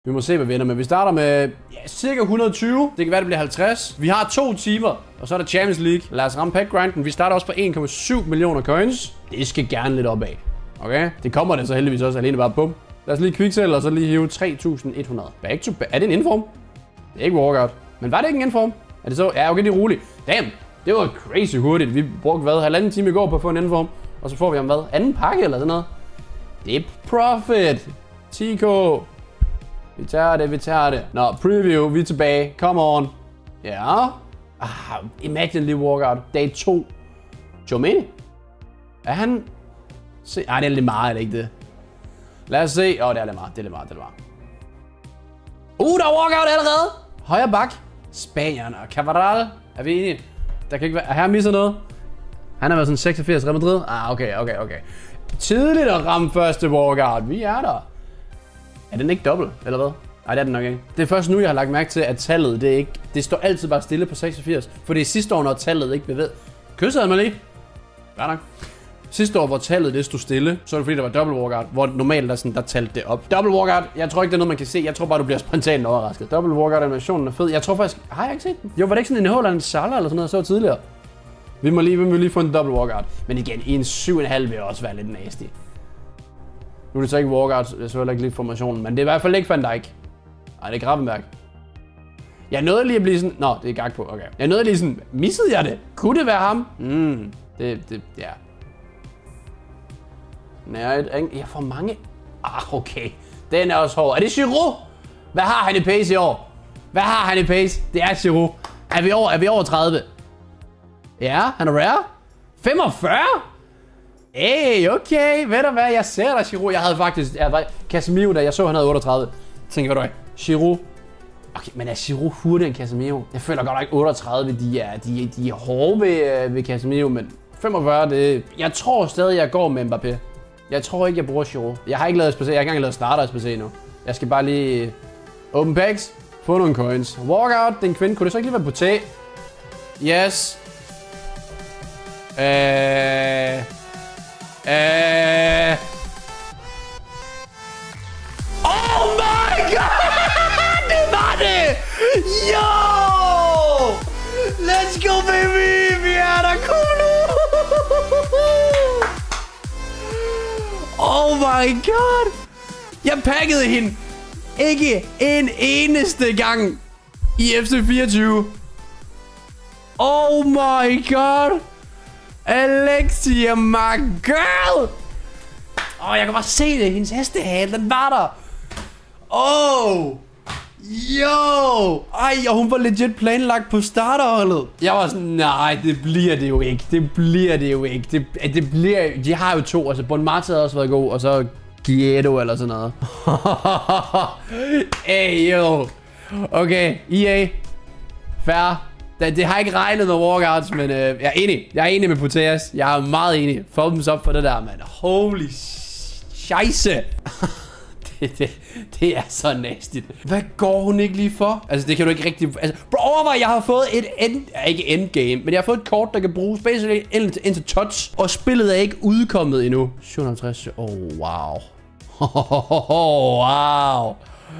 Vi må se, hvad vi ender med. Vi starter med cirka 120. Det kan være, det bliver 50. Vi har 2 timer, og så er der Champions League. Lad os ramme pack-grinden. Vi starter også på 1,7 millioner coins. Det skal gerne lidt opad. Okay? Det kommer det så heldigvis også alene bare bum. Lad os lige quicksell, og så lige hive 3.100. Back to back. Er det en inform? Det er ikke walkout. Men var det ikke en inform? Er det så? Ja, okay, det er roligt. Damn, det var crazy hurtigt. Vi brugte hvad? 1,5 time i går på at få en inform. Og så får vi om hvad? Anden pakke eller sådan noget? Det er profit. 10k. Vi tager det. Nå, preview, vi er tilbage. Come on. Ja. Imagine lige walkout. Dag 2. Tchouaméni. Er han... Se... Ej, det er lidt meget, er det ikke det? Lad os se. Det er lidt meget. Det er lidt meget. Der er walkout allerede. Højre bak. Spanierne og Cavaral. Er vi enige? Der kan ikke være... Her misser noget. Han har været sådan 86 Real Madrid. Okay. Tidligt at ramme første walkout. Vi er der. Er den ikke dobbelt, eller hvad? Nej, det er den nok ikke. Det er først nu, jeg har lagt mærke til, at tallet, det står altid bare stille på 86. For det er sidste år, når tallet ikke bevæger. Kyssede han mig lige? Ja nok. Sidste år, hvor tallet det stod stille, så er det fordi, der var double walkout, hvor normalt der talte det op. Double walkout, jeg tror ikke, det er noget, man kan se. Jeg tror bare, du bliver spontant overrasket. Double walkout animationen er fed. Jeg tror faktisk, har jeg ikke set den? Jo, var det ikke sådan en Haaland Salah eller sådan noget, så tidligere? Vi må lige få en double walkout. Men igen, en 7,5 vil også være lidt nasty. Nu er det så ikke walkout, så heller ikke lidt formationen, men det er i hvert fald ikke Van Dijk. Nej, det er Gravenberg. Jeg nåede lige at blive sådan... Nå, det er Gakpo, okay. Jeg nåede lige sådan... Missede jeg det? Kunne det være ham? Ja. Jeg får mange... okay. Den er også hård. Er det Giroud? Hvad har han i pace i år? Det er Giroud. Er vi over 30? Ja, han er rare. 45? Hey, okay. Ved du hvad? Jeg ser dig, Giroud. Jeg havde Casemiro, da jeg så, han havde 38. Tænker, ved du hvad? Giroud. Okay, men er Giroud hurtigere end Casemiro? Jeg føler godt nok 38, de er hårde ved Casemiro, men 45, det... Jeg tror stadig, jeg går med Mbappé. Jeg tror ikke, jeg bruger Giroud. Jeg har ikke lavet SPC. Jeg har ikke engang lavet starter SPC endnu. Jeg skal bare lige... Open packs. Få nogle coins. Walkout. Den kvinde. Kunne det så ikke lige være på tag? Yes. Oh my god! Det var det! Yo! Let's go, baby! Vi er der, cool nu! Oh my god! Jeg pakkede hende ikke en eneste gang i FC24. Oh my god! Alexia, my girl! Jeg kan bare se det. Hendes hestehale, den var der. Yo! Og hun var legit planlagt på starterholdet. Jeg var sådan, nej, det bliver det jo ikke. De har jo 2, altså Bon Mata har også været god, og så Guido eller sådan noget. Hey, yo. Okay, EA. Fair. Det har ikke regnet med walkouts, men jeg er enig. Jeg er enig med Putellas. Jeg er meget enig. Thumbs up for det der, mand. Holy scheisse. Det er så nasty. Hvad går hun ikke lige for? Altså, det kan du ikke rigtig... Altså, bro, overvej, jeg har fået ikke endgame, men jeg har fået et kort, der kan bruges basically into touch, og spillet er ikke udkommet endnu. 750. Wow. Wow.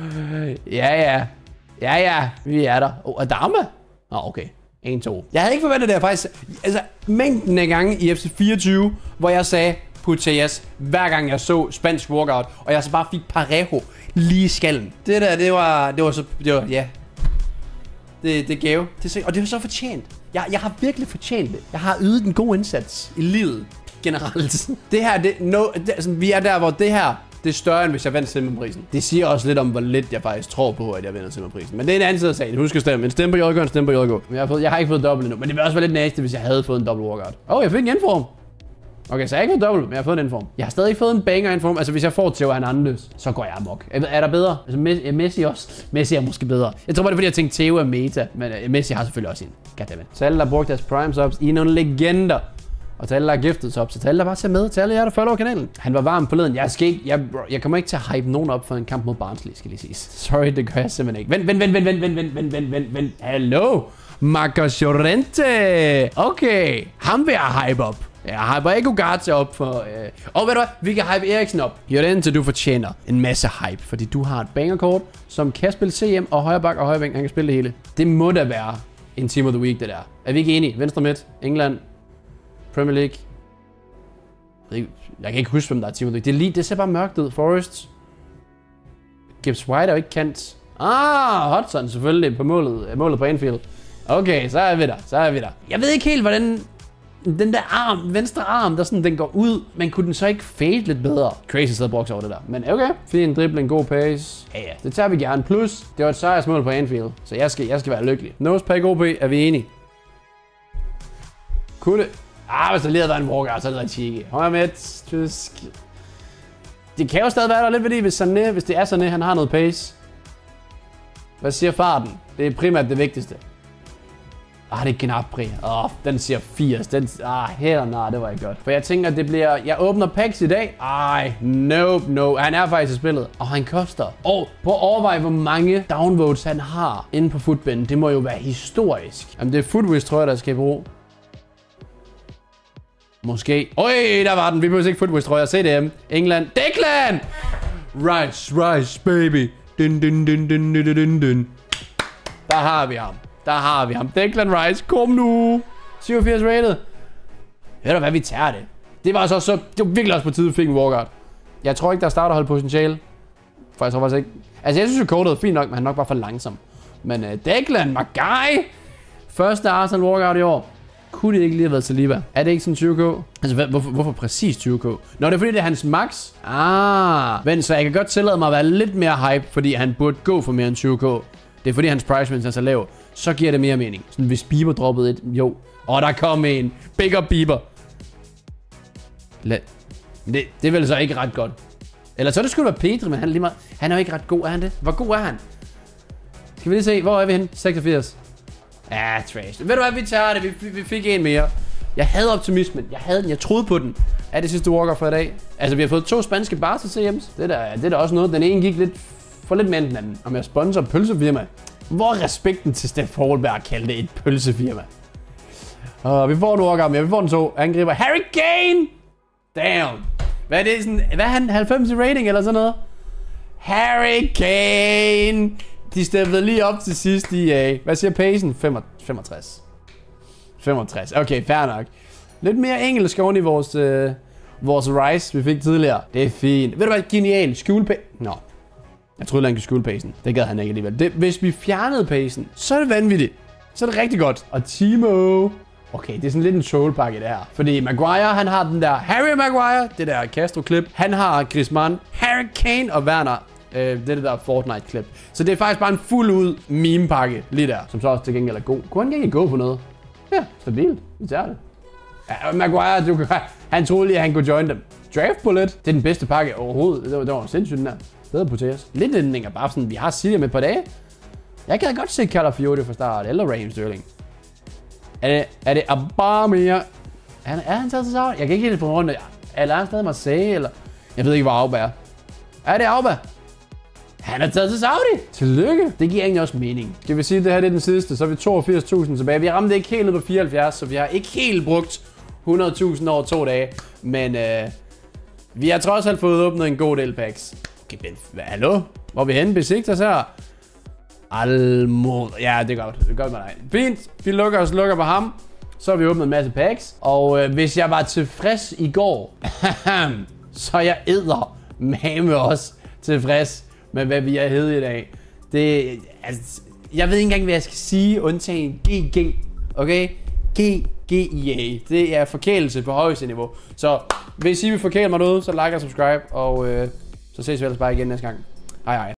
Ja. Vi er der. Adama? Okay. 1-2. Jeg havde ikke forventet det her faktisk. Altså, mængden af gange i FC24, hvor jeg sagde Putellas, hver gang jeg så spansk walkout, og jeg så bare fik Parejo lige i skallen. Det der, det var ja. Det gav. Og det var så fortjent. Jeg har virkelig fortjent det. Jeg har ydet en god indsats i livet generelt. Det her, altså, vi er der, hvor det her, det er større, end hvis jeg vandt Simmerprisen. Det siger også lidt om, hvor lidt jeg faktisk tror på, at jeg vinder Simmerprisen. Men det er en anden side af sagen. Husk at stemme. En stemme på JK, en stemme på JK. Jeg har ikke fået dobbelt endnu, men det ville også være lidt nasty, hvis jeg havde fået en dobbelt walkout. Jeg fik en inform. Okay, så jeg har ikke fået dobbelt, men jeg har fået en inform. Jeg har stadig ikke fået en banger inform. Altså, hvis jeg får Theo Hernandez, så går jeg amok. Er der bedre? Altså, Messi også. Messi er måske bedre. Jeg tror bare, det er fordi, jeg tænkte, Theo er meta. Men Messi har selvfølgelig også en. Goddammit. Så alle, der har brugt deres prime subs, I er nogle legender. Og til alle, der har giftet subs, så til alle, der bare ser med. Til alle jer, der følger kanalen. Han var varm på leden. Jeg kommer ikke til at hype nogen op for en kamp mod Barnsley, skal lige siges. Sorry, det gør jeg simpelthen ikke. Vent. Hallo? Marcos Llorente. Okay. Ham vil jeg hype op. Jeg hyper ikke Ugarte op for... Og ved du hvad? Vi kan hype Eriksen op. Gjør det indtil du fortjener en masse hype. Fordi du har et bangerkort, som kan spille CM og højre bak og højre bænk. Han kan spille det hele. Det må da være en team of the week, det der. Er vi ikke enige? Venstre midt, England, Premier League. Jeg kan ikke huske, hvem der er team of the week. Det ser bare mørkt ud. Forest. Gibbs White er jo ikke kendt. Hudson selvfølgelig på målet på Anfield. Okay, så er vi der. Jeg ved ikke helt, hvordan den der venstre arm, der sådan, den går ud. Men kunne den så ikke fade lidt bedre? Crazy sad brugt over det der. Men okay, fin dribbling, god pace. Ja, det tager vi gerne. Plus, det var et sejrsmål på Anfield. Så jeg skal være lykkelig. Nosepack OP, er vi enige? Kunne det? Hvis der lige havde været en walker, så er det rigtig cheeky. Højre midt, tysk. Det kan jo stadig være der lidt værdi, hvis det er Sané, han har noget pace. Hvad siger farten? Det er primært det vigtigste. Det er Gnabry. Den siger 80. Det var ikke godt. For jeg tænker, at det bliver... Jeg åbner packs i dag. No. Han er faktisk i spillet. Han koster. Prøv at overveje, hvor mange downvotes han har inde på Footbin. Det må jo være historisk. Jamen, det er Footwiz, tror jeg, der skal bruge. Måske. Der var den. Vi behøver ikke Footwiz, tror jeg. CDM. England. Declan! Rice, baby. Dun. Der har vi ham. Declan Rice, kom nu. 87 rated. Ved du hvad, vi tager det. Det var virkelig også på tide, vi fik en walkout. Jeg tror ikke, der starter hold potentiale. For jeg tror faktisk ikke. Altså, jeg synes jo, kortet er fint nok, men han er nok bare for langsom. Men Declan, my guy. Første Arsenal walkout i år. Kunne det ikke lige have været Saliba? Er det ikke sådan 20k? Altså, hvorfor præcis 20k? Nå, det er fordi, det er hans max. Men så jeg kan godt tillade mig at være lidt mere hype, fordi han burde gå for mere end 20k. Det er fordi, hans price range er så lav. Så giver det mere mening. Sådan, hvis Bieber droppede et... Jo. Der kom en. Big up Bieber. Det er vel så ikke ret godt. Eller så er det sgu da Pedri, men han er jo ikke ret god, er han det? Hvor god er han? Skal vi lige se, hvor er vi henne? 86. Trash. Ved du hvad, vi tager det. Vi fik en mere. Jeg havde optimismen. Jeg troede på den. Det sidste walker for i dag. Altså, vi har fået 2 spanske bars til CM's. Det er da også noget. Den ene gik lidt mere end den anden. Om jeg sponsor pølsefirma. Hvor er respekten til Steff Holberg at kalde det et pølsefirma? Vi får en walker mere. Vi får en 2. Angriber. Harry Kane! Damn. Hvad er det sådan? Hvad er han? 90 i rating eller sådan noget? Harry Kane! De steppede lige op til sidst i EA. Hvad siger pacen? 65. 65. Okay, fair nok. Lidt mere engelsk oven i vores Rice, vi fik tidligere. Det er fint. Ved du hvad? Genial. Skjulpacen. Nå. Jeg troede, han kunne skjule pacen. Det gad han ikke alligevel. Hvis vi fjernede pacen, så er det vanvittigt. Så er det rigtig godt. Og Timo. Okay, det er sådan lidt en trollpakke det her. Fordi Maguire, han har den der Harry Maguire. Det der Castro-klip. Han har Griezmann, Harry Kane og Werner. Det der Fortnite-klip. Så det er faktisk bare en fuld ud meme-pakke lige der. Som så også til gengæld er god. Kunne han ikke gå på noget? Ja, stabilt. Vi tager det. Maguire, han troede lige, at han kunne join dem. Draft Bullet. Det er den bedste pakke overhovedet. Det var sindssygt den der. Bedre på TS. Lidt ændringer, bare sådan, vi har City med et par dage. Jeg kan godt se Calafiori fra start, eller Raheem Sterling. Er det Aubameyang? Er han taget til Saudi? Jeg kan ikke helt få rundt. Eller er han stadig Marseille, eller? Jeg ved ikke, hvor Auba er. Er det Auba? Han er taget til Saudi. Tillykke. Det giver egentlig også mening. Det vil sige, at det her er den sidste, så er vi 82.000 tilbage. Vi ramte ikke helt ned på 74, så vi har ikke helt brugt 100.000 over 2 dage. Men vi har trods alt fået åbnet en god del packs. Okay, men hallo? Hvor er vi henne? Besigter her. Almod. Ja, det er godt. Det er godt med dig. Fint. Vi lukker på ham. Så har vi åbnet en masse packs. Og hvis jeg var tilfreds i går, så er jeg med også tilfreds med, hvad vi har heddet i dag. Jeg ved ikke engang, hvad jeg skal sige, undtagen GG. Okay? GGEA. Det er forkælelse på højeste niveau. Så hvis I vil forkæle mig noget, så like og subscribe. Og så ses vi ellers bare igen næste gang. Hej hej.